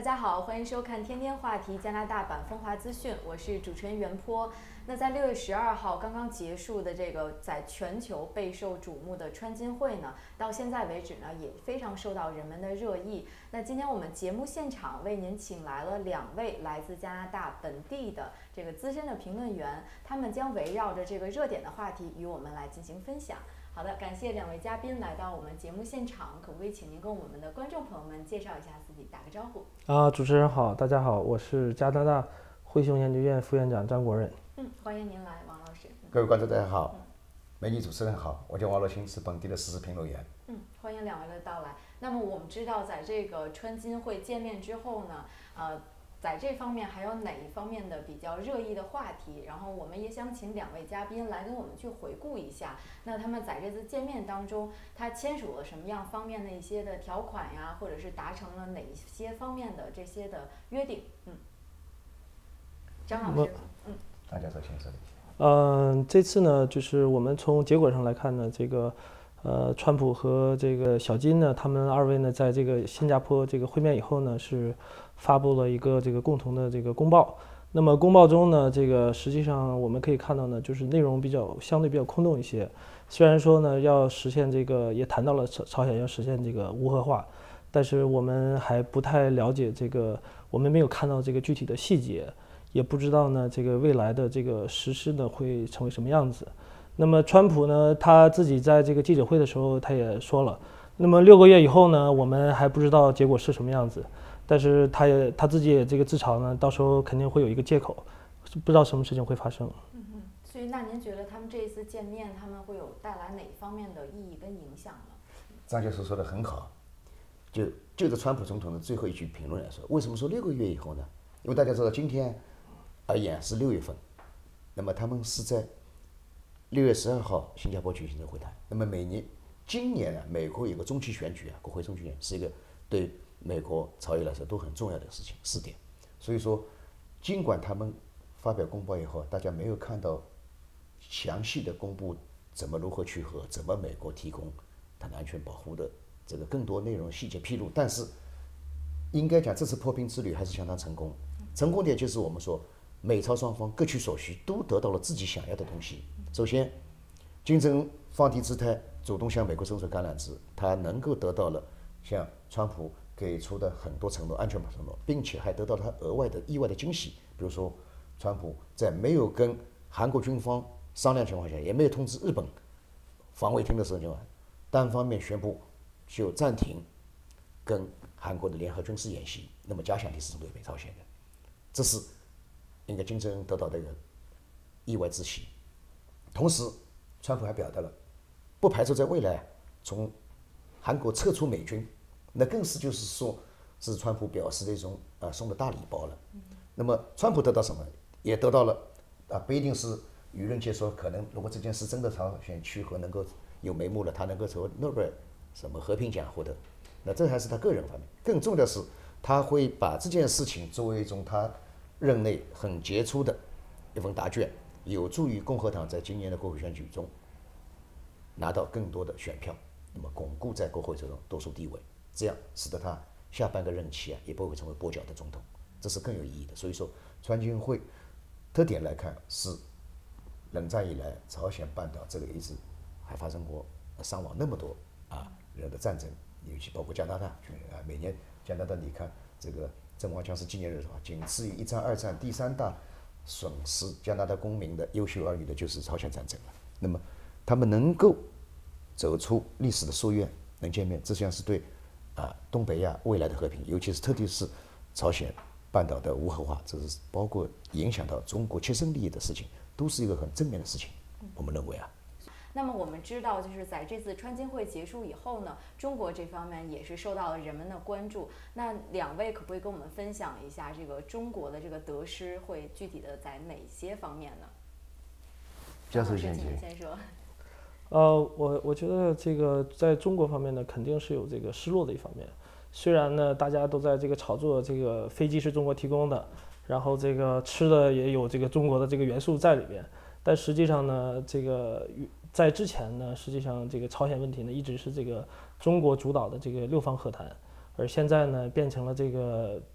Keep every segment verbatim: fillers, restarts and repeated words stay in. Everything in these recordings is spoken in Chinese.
家好，欢迎收看天天话题加拿大版风华资讯，我是主持人袁坡。那在六月十二号刚刚结束的这个在全球备受瞩目的川金会呢，到现在为止呢也非常受到人们的热议。那今天我们节目现场为您请来了两位来自加拿大本地的这个资深的评论员，他们将围绕着这个热点的话题与我们来进行分享。好的，感谢两位嘉宾来到我们节目现场，可不可以请您跟我们的观众朋友们介绍一下自己，打个招呼？ 啊，主持人好，大家好，我是加拿大灰熊研究院副院长张国任。 嗯，欢迎您来，王老师。 各位观众大家好，美女主持人好，我叫王乐清，是本地的时事评论员。 嗯，欢迎两位的到来。那么我们知道，在这个川金会见面之后呢，呃。在这方面还有哪一方面的比较热议的话题？然后我们也想请两位嘉宾来跟我们去回顾一下，那他们在这次见面当中，他签署了什么样方面的一些的条款呀，或者是达成了哪一些方面的这些的约定？嗯，张老师，嗯， 大家说清楚。 嗯、呃，这次呢，就是我们从结果上来看呢，这个呃，川普和这个小金呢，他们二位呢，在这个新加坡这个会面以后呢，是发布了一个这个共同的这个公报。那么公报中呢，这个实际上我们可以看到呢，就是内容比较相对比较空洞一些。虽然说呢，要实现这个也谈到了朝朝鲜要实现这个无核化，但是我们还不太了解这个，我们没有看到这个具体的细节，也不知道呢这个未来的这个实施呢会成为什么样子。那么川普呢，他自己在这个记者会的时候他也说了，那么六个月以后呢，我们还不知道结果是什么样子。但是他也他自己也这个自嘲呢，到时候肯定会有一个借口，不知道什么事情会发生。 嗯嗯，所以那您觉得他们这一次见面，他们会有带来哪方面的意义跟影响呢？ 张教授说的很好，就就着川普总统的最后一句评论来说，为什么说六个月以后呢？因为大家知道今天而言是六月份，那么他们是在六月十二号新加坡举行的会谈。那么每年今年啊，美国有个中期选举啊，国会中期选举是一个对美国朝野来说都很重要的事情试点，所以说，尽管他们发表公报以后，大家没有看到详细的公布怎么如何去核，怎么美国提供它的安全保护的这个更多内容细节披露，但是应该讲这次破冰之旅还是相当成功。成功点就是我们说美朝双方各取所需，都得到了自己想要的东西。首先，金正恩放低姿态，主动向美国伸出橄榄枝，他能够得到了像川普给出的很多承诺，安全保承诺，并且还得到他额外的意外的惊喜。比如说，川普在没有跟韩国军方商量情况下，也没有通知日本防卫厅的时候，单方面宣布就暂停跟韩国的联合军事演习，那么假想敌是针对北朝鲜的，这是应该金正恩得到的一个意外之喜。同时，川普还表达了不排除在未来从韩国撤出美军。那更是就是说，是川普表示的一种呃送的大礼包了。那么川普得到什么？也得到了啊，不一定是舆论界说可能如果这件事真的朝鲜去核能够有眉目了，他能够从诺贝尔什么和平奖获得，那这还是他个人方面。更重要的是，他会把这件事情作为一种他任内很杰出的一份答卷，有助于共和党在今年的国会选举中拿到更多的选票，那么巩固在国会中多数地位。这样使得他下半个任期啊也不会成为跛脚的总统，这是更有意义的。所以说，川金会特点来看是冷战以来朝鲜半岛这个一直还发生过伤亡那么多啊人的战争，尤其包括加拿大，啊每年加拿大你看这个阵亡将士纪念日的话，仅次于一战、二战第三大损失加拿大公民的优秀儿女的就是朝鲜战争了。那么他们能够走出历史的夙愿，能见面，这实际上是对。啊，东北亚未来的和平，尤其是特别是朝鲜半岛的无核化，这是包括影响到中国切身利益的事情，都是一个很正面的事情。我们认为啊。 那么我们知道，就是在这次川金会结束以后呢，中国这方面也是受到了人们的关注。那两位可不可以跟我们分享一下这个中国的这个得失会具体的在哪些方面呢？ 教授先先说。 呃，我我觉得这个在中国方面呢，肯定是有这个失落的一方面。虽然呢，大家都在这个炒作这个飞机是中国提供的，然后这个吃的也有这个中国的这个元素在里边，但实际上呢，这个在之前呢，实际上这个朝鲜问题呢，一直是这个中国主导的这个六方和谈，而现在呢，变成了这个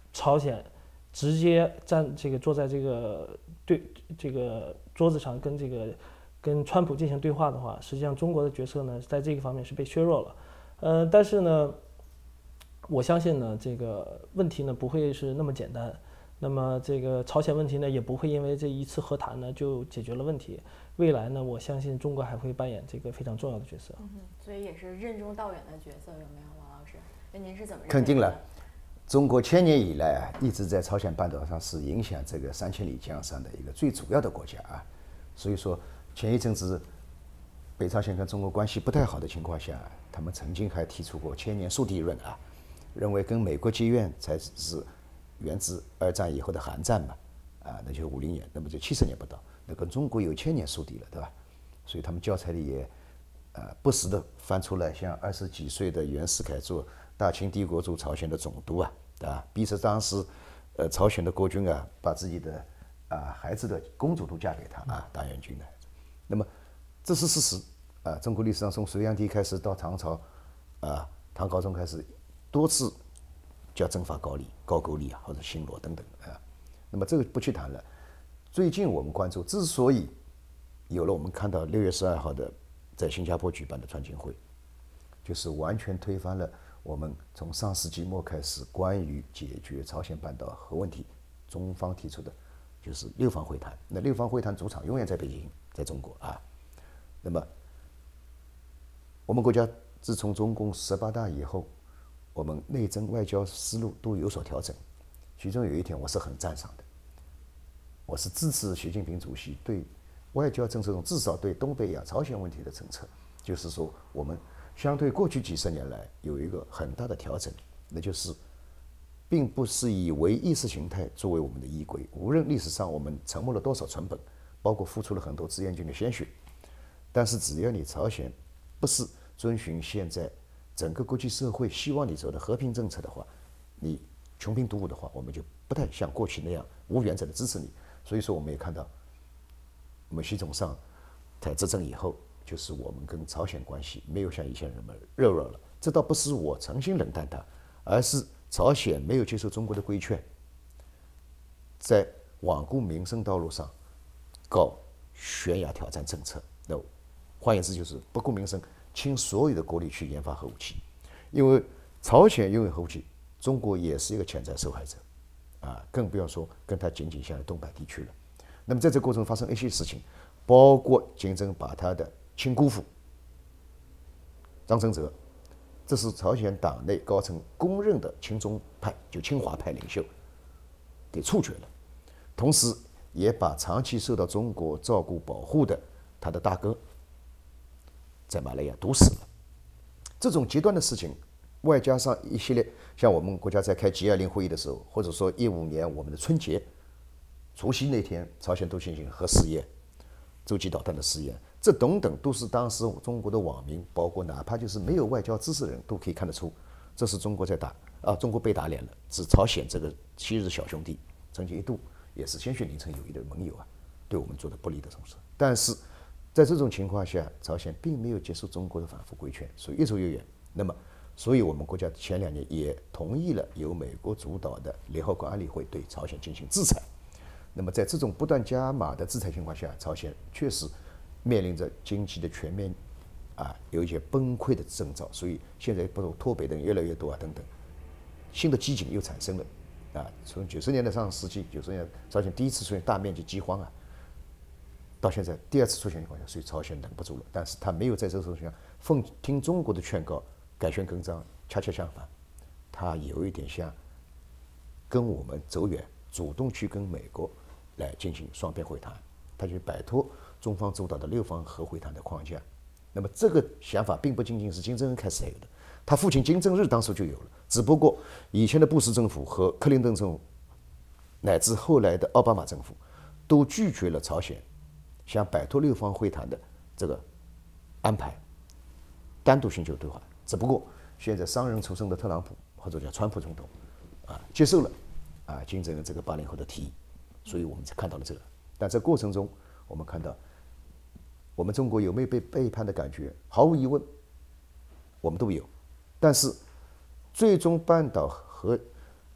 朝鲜直接站这个坐在这个对这个桌子上跟这个跟川普进行对话的话，实际上中国的角色呢在这个方面是被削弱了。呃，但是呢，我相信呢这个问题呢不会是那么简单。那么这个朝鲜问题呢也不会因为这一次和谈呢就解决了问题。未来呢，我相信中国还会扮演这个非常重要的角色。 嗯，所以也是任重道远的角色，有没有，王老师？那您是怎么认为的？ 肯定了，中国千年以来啊，一直在朝鲜半岛上是影响这个三千里江山的一个最主要的国家啊。所以说，前一阵子北朝鲜跟中国关系不太好的情况下，他们曾经还提出过千年树敌论啊，认为跟美国结怨才是源自二战以后的韩战嘛，啊，那就是五零年，那么就七十年不到，那跟中国有千年树敌了，对吧？所以他们教材里也，呃，不时的翻出来，像二十几岁的袁世凯做大清帝国驻朝鲜的总督啊，对吧？逼着当时，呃，朝鲜的国君啊，把自己的啊孩子的公主都嫁给他啊，大元君的。那么这是事实啊，中国历史上从隋炀帝开始到唐朝，啊，唐高宗开始多次。叫征伐高丽、高句丽啊，或者新罗等等啊。那么这个不去谈了。最近我们关注，之所以有了我们看到六月十二号的在新加坡举办的川金会，就是完全推翻了我们从上世纪末开始关于解决朝鲜半岛核问题，中方提出的，就是六方会谈。那六方会谈主场永远在北京，在中国啊。那么我们国家自从中共十八大以后，我们内政外交思路都有所调整，其中有一点我是很赞赏的，我是支持习近平主席对外交政策中至少对东北亚朝鲜问题的政策，就是说我们相对过去几十年来有一个很大的调整，那就是并不是以唯意识形态作为我们的依归，无论历史上我们沉没了多少成本，包括付出了很多志愿军的鲜血，但是只要你朝鲜不是遵循现在整个国际社会希望你走的和平政策的话，你穷兵黩武的话，我们就不太像过去那样无原则的支持你。所以说，我们也看到，我们习总上台执政以后，就是我们跟朝鲜关系没有像以前那么热热了。这倒不是我诚心冷淡它，而是朝鲜没有接受中国的规劝，在罔顾民生道路上搞悬崖挑战政策。那换言之，就是不顾民生。倾所有的国力去研发核武器，因为朝鲜拥有核武器，中国也是一个潜在受害者，啊，更不要说跟他紧紧相连东北地区了。那么在这过程中发生一些事情，包括金正把他的亲姑父张承泽，这是朝鲜党内高层公认的亲中派，就亲华派领袖，给处决了，同时也把长期受到中国照顾保护的他的大哥。在马来亚毒死了，这种极端的事情，外加上一系列像我们国家在开 G 二零 会议的时候，或者说一五年我们的春节、除夕那天，朝鲜都进行核试验、洲际导弹的试验，这等等都是当时中国的网民，包括哪怕就是没有外交知识的人都可以看得出，这是中国在打啊，中国被打脸了，是朝鲜这个昔日小兄弟，曾经一度也是鲜血淋成友谊的盟友啊，对我们做的不利的东西，但是。在这种情况下，朝鲜并没有接受中国的反复规劝，所以越走越远。那么，所以我们国家前两年也同意了由美国主导的联合国安理会对朝鲜进行制裁。那么，在这种不断加码的制裁情况下，朝鲜确实面临着经济的全面啊有一些崩溃的征兆。所以现在不脱北的人越来越多啊，等等，新的饥馑又产生了啊。从九十年代上世纪，九十年代朝鲜第一次出现大面积饥荒啊。到现在第二次出现情况下，所以朝鲜忍不住了，但是他没有在这个情况下奉听中国的劝告改弦更张，恰恰相反，他有一点像跟我们走远，主动去跟美国来进行双边会谈，他就摆脱中方主导的六方核会谈的框架。那么这个想法并不仅仅是金正恩开始才有的，他父亲金正日当时就有了，只不过以前的布什政府和克林顿政府，乃至后来的奥巴马政府，都拒绝了朝鲜想摆脱六方会谈的这个安排，单独寻求对话。只不过现在商人出身的特朗普或者叫川普总统啊接受了啊金正恩这个八零后的提议，所以我们才看到了这个。但在过程中，我们看到我们中国有没有被背叛的感觉？毫无疑问，我们都有。但是最终半岛核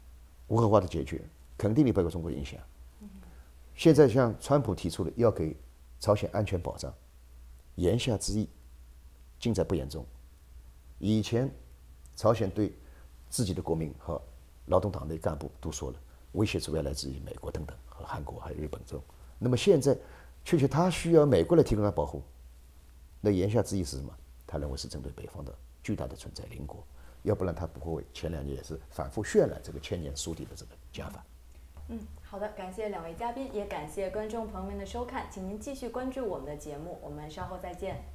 无核化的解决，肯定离不开中国影响。现在像川普提出的要给朝鲜安全保障，言下之意，尽在不言中。以前朝鲜对自己的国民和劳动党内干部都说了，威胁主要来自于美国等等和韩国还有日本这种。那么现在确确他需要美国来提供他保护，那言下之意是什么？他认为是针对北方的巨大的存在邻国，要不然他不会前两年也是反复渲染这个千年疏敌的这个讲法。 嗯，好的，感谢两位嘉宾，也感谢观众朋友们的收看，请您继续关注我们的节目，我们稍后再见。